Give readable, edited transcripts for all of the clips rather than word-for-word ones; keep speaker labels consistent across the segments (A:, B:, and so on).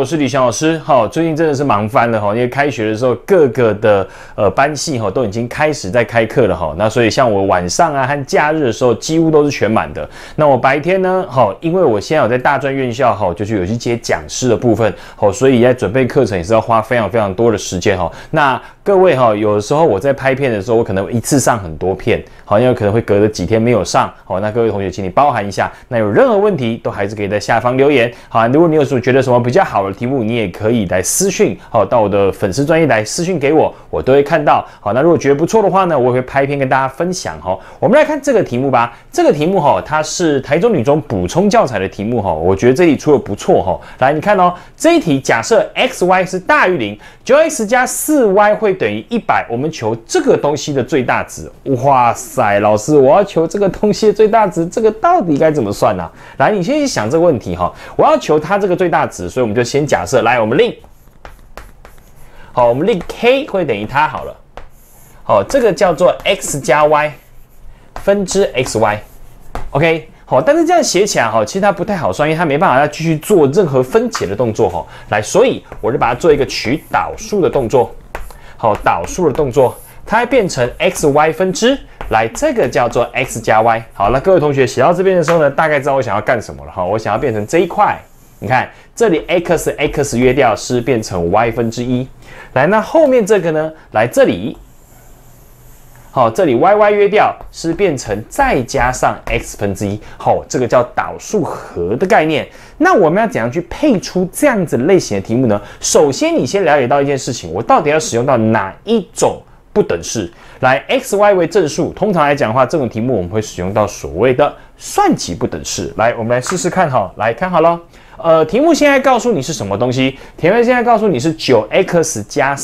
A: 我是李翔老师。好，最近真的是忙翻了哈，因为开学的时候各个的班系哈都已经开始在开课了哈。那所以像我晚上啊和假日的时候几乎都是全满的。那我白天呢，好，因为我现在有在大专院校哈，就是有去接讲师的部分，好，所以在准备课程也是要花非常多的时间哈。那各位哈，有的时候我在拍片的时候，我可能一次上很多片，好，因为可能会隔着几天没有上，好，那各位同学请你包涵一下。那有任何问题都还是可以在下方留言，好，如果你有觉得什么比较好的题目，你也可以来私讯，好，到我的粉丝专页来私讯给我，我都会看到。好，那如果觉得不错的话呢，我也会拍片跟大家分享哈。我们来看这个题目吧。这个题目哈，它是台中女中补充教材的题目哈，我觉得这题出的不错哈。来，你看哦，这一题假设 x(y) 是大于0 ，9x 加 4y 会等于100，我们求这个东西的最大值。哇塞，老师，我要求这个东西的最大值，这个到底该怎么算呢？来，你先去想这个问题哈。我要求它这个最大值，所以我们就先假设，来，我们令，好，我们令 k 会等于它好了。好，这个叫做 x 加 y 分之 xy，OK， 好，但是这样写起来哈，其实它不太好算，因为它没办法再继续做任何分解的动作哈。来，所以我就把它做一个取导数的动作。好，导数的动作，它会变成 xy 分之，来，这个叫做 x 加 y。好，那各位同学写到这边的时候呢，大概知道我想要干什么了哈。我想要变成这一块，你看这里 x 约掉是变成 y 分之1。来，那后面这个呢，来这里。好，这里 y 约掉是变成再加上 x 分之1，好，这个叫导数和的概念。那我们要怎样去配出这样子类型的题目呢？首先，你先了解到一件事情，我到底要使用到哪一种不等式？来 ，x、y 为正数，通常来讲的话，这种题目我们会使用到所谓的算起不等式。来，我们来试试看哈，来看好了。题目现在告诉你是什么东西？题目现在告诉你是 9x 加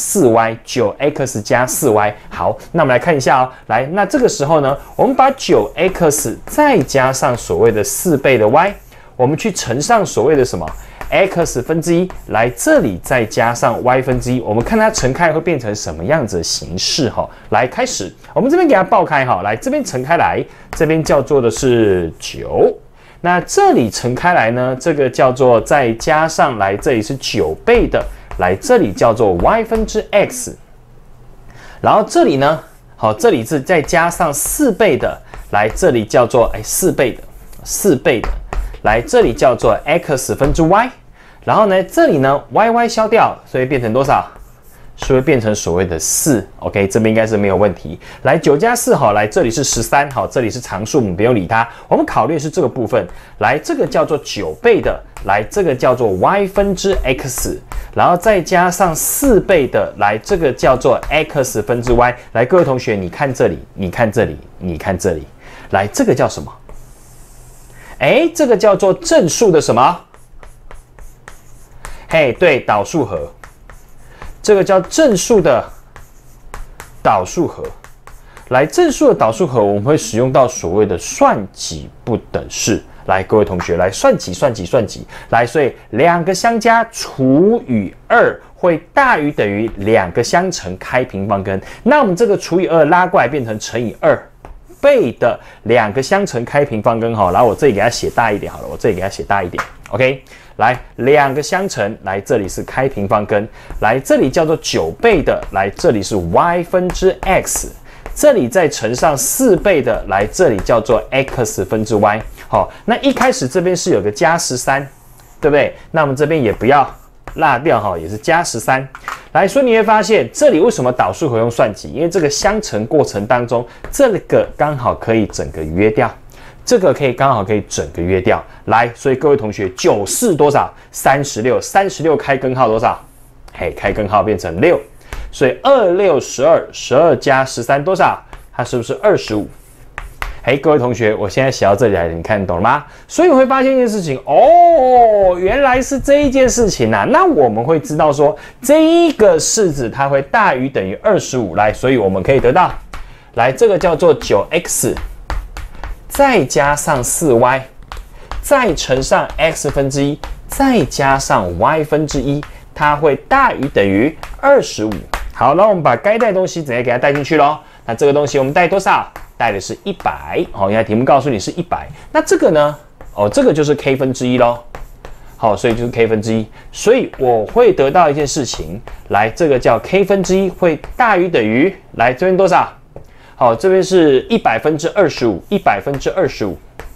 A: 4y，9x 加 4y。好，那我们来看一下哦。来，那这个时候呢，我们把 9x 再加上所谓的4倍的 y， 我们去乘上所谓的什么 x 分之1，来这里再加上 y 分之1，我们看它乘开会变成什么样子的形式哈？来，开始，我们这边给它爆开哈，来这边乘开来，这边叫做的是9。那这里乘开来呢，这个叫做再加上来，这里是9倍的，来这里叫做 y 分之 x， 然后这里呢，好，这里是再加上4倍的，来这里叫做4倍的，来这里叫做 x 分之 y， 然后呢这里呢 y 消掉，所以变成多少？是会变成所谓的4 ，OK， 这边应该是没有问题。来9加4好，来这里是13，好，这里是常数，我们不用理它，我们考虑的是这个部分。来，这个叫做9倍的，来这个叫做 y 分之 x， 然后再加上4倍的，来这个叫做 x 分之 y。来，各位同学，你看这里，你看这里，你看这里，来这个叫什么？这个叫做正数的什么？嘿，对，导数和。这个叫正数的导数和。来，正数的导数和我们会使用到所谓的算几不等式。来，各位同学，来算几。来，所以2个相加除以2会大于等于2个相乘开平方根。那我们这个除以2拉过来变成乘以2倍的2个相乘开平方根哈。然后我这里给它写大一点好了，我这里给它写大一点 ，OK。来2个相乘，来这里是开平方根，来这里叫做9倍的，来这里是 y 分之 x， 这里再乘上4倍的，来这里叫做 x 分之 y。好，那一开始这边是有个加13，对不对？那我们这边也不要落掉哈，也是加13。来，所以你会发现这里为什么导数和用算几？因为这个相乘过程当中，这个刚好可以整个约掉。这个刚好可以整个约掉，来，所以各位同学，94多少？36开根号多少？嘿，开根号变成6，所以26 12加13多少？它是不是25？嘿，各位同学，我现在写到这里来，你看懂了吗？所以我会发现一件事情哦，原来是这一件事情啊。那我们会知道说，这一个式子它会大于等于25，来，所以我们可以得到，来，这个叫做9x。再加上4y， 再乘上 x 分之1，再加上 y 分之1，它会大于等于25。好，那我们把该带的东西直接给它带进去咯。那这个东西我们带多少？带的是100。好，因为题目告诉你是100。那这个呢？哦，这个就是 k 分之1咯。 好，所以就是 k 分之一，所以我会得到一件事情，来，这个叫 k 分之一会大于等于，来这边多少？好，这边是100%25，100%25，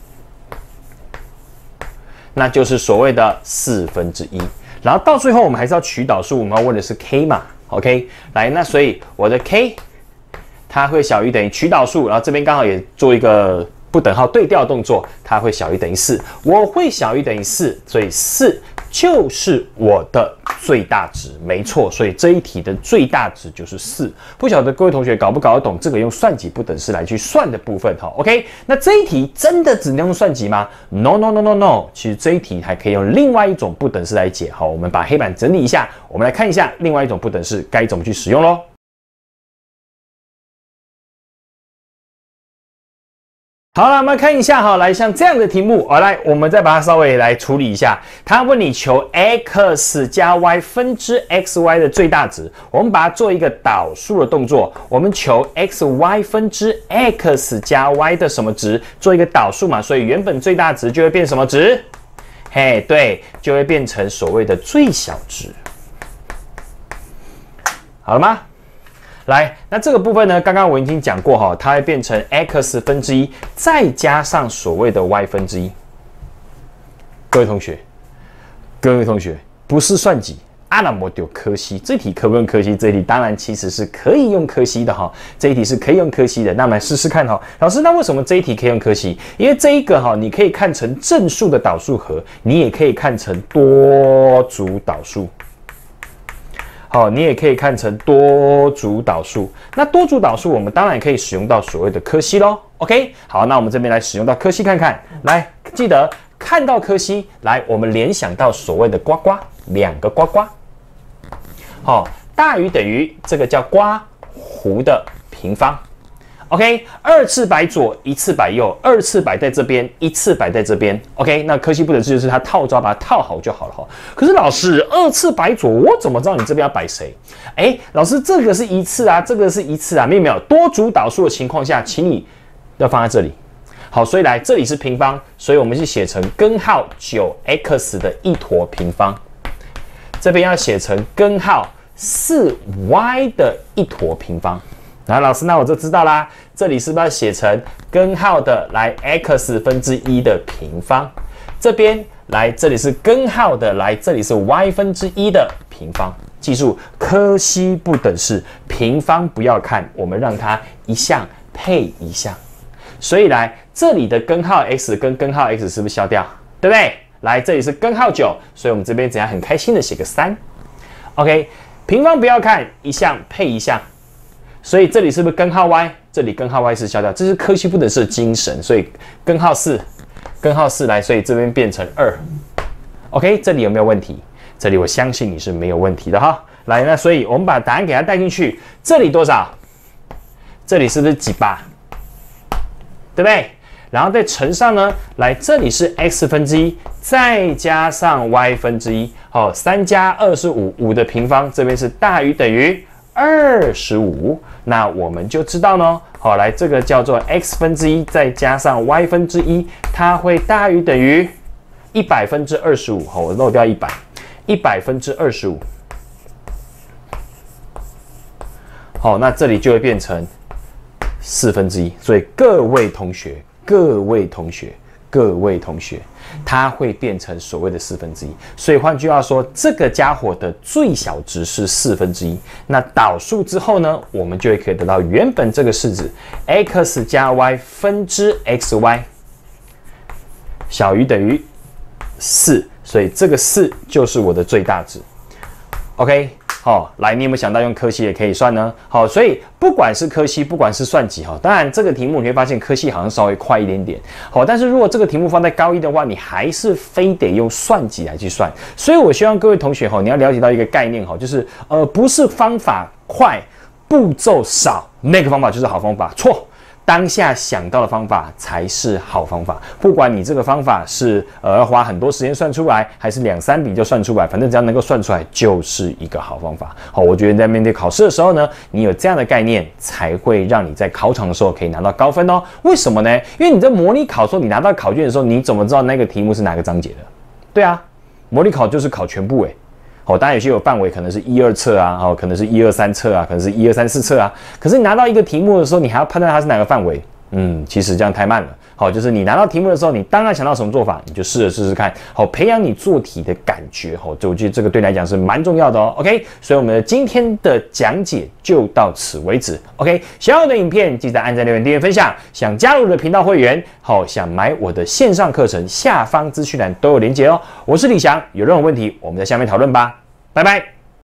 A: 那就是所谓的1/4。然后到最后我们还是要取导数，我们要问的是 k 嘛 ，OK？ 来，那所以我的 k 它会小于等于取导数，然后这边刚好也做一个不等号对调动作，它会小于等于4，我会小于等于4，所以4就是我的最大值，没错，所以这一题的最大值就是4。不晓得各位同学搞不搞得懂这个用算几不等式来去算的部分哈 ？OK， 那这一题真的只能用算几吗 ？No No No No No， 其实这一题还可以用另外一种不等式来解。好，我们把黑板整理一下，我们来看一下另外一种不等式该怎么去使用咯。好了，我们看一下哈，来像这样的题目，来，我们再把它稍微来处理一下。他问你求 x 加 y 分之 xy 的最大值，我们把它做一个导数的动作，我们求 xy 分之 x 加 y 的什么值，做一个导数嘛，所以原本最大值就会变什么值？嘿，对，就会变成所谓的最小值。好了吗？来，那这个部分呢，刚刚我已经讲过哈，它会变成 x 分之一再加上所谓的 y 分之一。各位同学，不是算几，阿拉莫丢柯西，这题可不用柯西？这题当然其实是可以用柯西的哈，这一题是可以用柯西的。那我们来试试看哈，老师，那为什么这一题可以用柯西？因为这一个哈，你可以看成正数的导数和，你也可以看成多组导数。好，你也可以看成多组导数。那多组导数，我们当然可以使用到所谓的柯西咯。OK， 好，那我们这边来使用到柯西看看。来，记得看到柯西，来，我们联想到所谓的呱呱，两个呱呱。好，大于等于这个叫呱弧的平方。OK， 2次摆左，1次摆右，2次摆在这边，1次摆在这边。OK， 那柯西不等式就是它套招，把它套好就好了哈。可是老师，2次摆左，我怎么知道你这边要摆谁？老师，这个是1次啊，这个是1次啊，没有多组导数的情况下，请你要放在这里。好，所以来这里是平方，所以我们就写成根号 9x 的一坨平方，这边要写成根号 4y 的一坨平方。然后老师，那我就知道啦，这里是不是要写成根号的来 x 分之一的平方？这边来这里是根号的来，这里是 y 分之一的平方。记住，柯西不等式，平方不要看，我们让它一项配一项。所以来这里的根号 x 跟根号 x 是不是消掉？对不对？来这里是根号9，所以我们这边怎样很开心的写个3。OK， 平方不要看，一项配一项。所以这里是不是根号 y？ 这里根号 y 是消掉，这是柯西不等式的精神。所以根号4来，所以这边变成2。OK， 这里有没有问题？这里我相信你是没有问题的哈。来，那所以我们把答案给它带进去，这里多少？这里是不是几8？对不对？然后再乘上呢，来这里是 x 分之一，再加上 y 分之一。好，3加2是5，5的平方这边是大于等于25，那我们就知道呢。好，来这个叫做 x 分之一再加上 y 分之一，它会大于等于100%25。好，我漏掉100%25。好，那这里就会变成1/4。所以各位同学，它会变成所谓的1/4。所以换句话说，这个家伙的最小值是1/4。那导数之后呢，我们就会可以得到原本这个式子 x 加 y 分之 xy 小于等于4，所以这个4就是我的最大值。OK。好，来，你有没有想到用柯西也可以算呢？好，所以不管是柯西，不管是算几，哈，当然这个题目你会发现柯西好像稍微快一点点。好，但是如果这个题目放在高一的话，你还是非得用算几来去算。所以我希望各位同学哈，你要了解到一个概念哈，就是不是方法快，步骤少，那个方法就是好方法，错。当下想到的方法才是好方法，不管你这个方法是要花很多时间算出来，还是2、3笔就算出来，反正只要能够算出来，就是一个好方法。好，我觉得在面对考试的时候呢，你有这样的概念，才会让你在考场的时候可以拿到高分哦。为什么呢？因为你在模拟考的时候，你拿到考卷的时候，你怎么知道那个题目是哪个章节的？对啊。 模拟考就是考全部当然有些有范围，可能是1、2册啊，可能是1、2、3册啊，可能是1、2、3、4册啊。可是你拿到一个题目的时候，你还要判断它是哪个范围，其实这样太慢了。就是你拿到题目的时候，你当然想到什么做法，你就试试看，培养你做题的感觉，我觉得这个对你来讲是蛮重要的哦。OK， 所以我们今天的讲解就到此为止。OK， 喜欢我的影片，记得按赞、留言、订阅、分享。想加入我的频道会员，想买我的线上课程，下方资讯栏都有连结哦。我是李翔，有任何问题我们在下面讨论吧，拜拜。